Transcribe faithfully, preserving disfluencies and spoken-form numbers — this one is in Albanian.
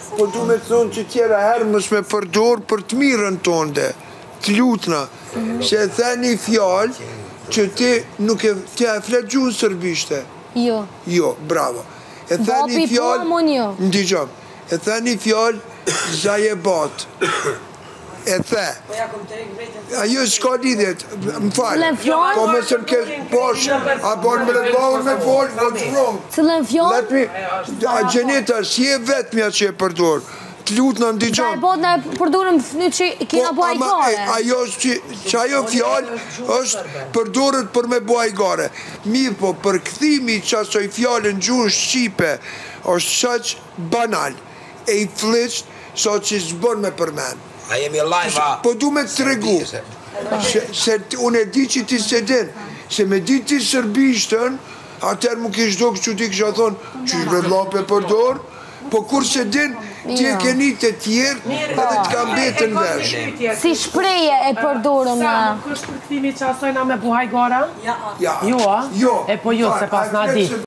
Po du me thonë që tjera herë mës me përdor për të mirën tonde, të lutna, se e the një fjallë që ti nuk e ti e flet gjuhën serbishte. Jo. Jo, bravo. E the një fjallë, më ndigjon, e the një fjallë zaje batë. E the. Ajo s'ka lidhjet, më falë. Po me së në ke posh, a bon me lëbavën me folë, what's wrong? Cëllën fjallë? Xhenetës, si e vetëmja që e përdor. Të lutë në ndigjon. Da e bot në përdorëm në që kena bua i gare. Ajo që ajo fjallë është përdorët për me bua i gare. Mirë po, për këthimi që asoj fjallën gjuhën Shqipe, është qaq banal, e i flisht, sa që zbën me përmen. A jemi live, a? Po du me të regu, se unë e di që ti se din, se me di ti sërbishtën, atër mu kishë do kështë që ti kësha thonë, që shme lape përdor, po kur se din, ti e keni të tjerë edhe të kam betën vesh. Si shpreje e përdorëm na? Nuk është për këtimi që asojna me buhaj gara? Ja. Jo, a? Jo. E po jo, se pas na di.